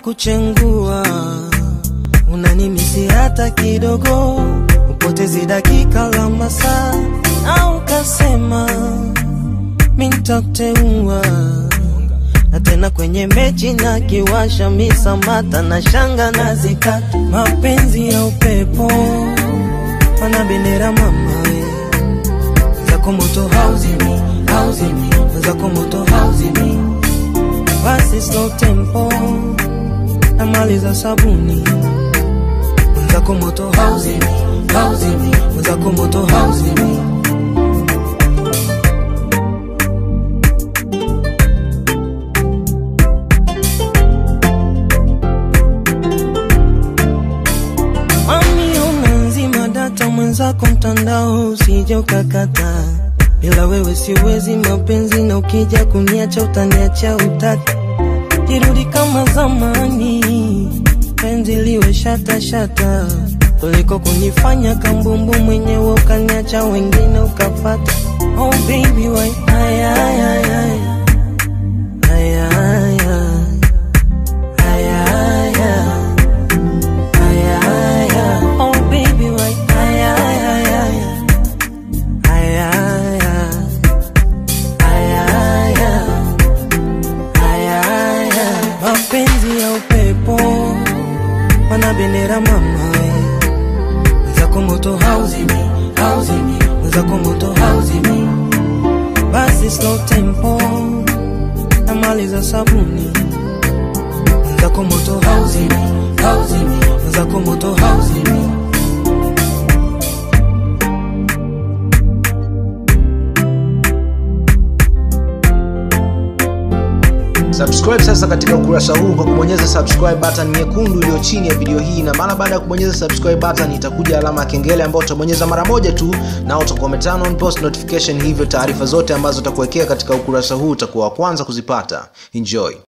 kuchengua, unanimisi hata kidogo, upotezi dakika la masaa, au kasema mintakuteua. Na tena kwenye mechi na kiwasha misamata na shanga na zikata. Mapenzi ya upepo mana bendera mama we, zako moto hauzimi, hauzimi, zako moto hauzimi. Basi slow tempo na mali za sabuni, zako moto hauzimi, hauzimi, zako moto hauzimi. Mwenzako mtandao usije ukakata, bila wewe siwezi mapenzi, na ukija kuniacha utaniacha utaki. Jirudi kama zamani, penzi liwe shata shata, kuliko kunifanya kambumbu mwenyewe ukaniacha wengine ukapata. Oh baby why ay ay ay ay ay ay mapenzi ya upepo mana bendera mama we, zako moto hauzimi, hauzimi, zako moto hauzimi. Basi slow tempo na mali za sabuni, zako moto hauzimi, hauzimi, zako moto hauzimi. Subscribe sasa katika ukurasa huu kwa kubonyeza subscribe button nyekundu iliyo chini ya video hii, na mara baada ya kubonyeza subscribe button itakuja alama ya kengele ambayo utabonyeza mara moja tu, na utakuwa turn on post notification, hivyo taarifa zote ambazo utakuwekea katika ukurasa huu utakuwa wa kwanza kuzipata. Enjoy.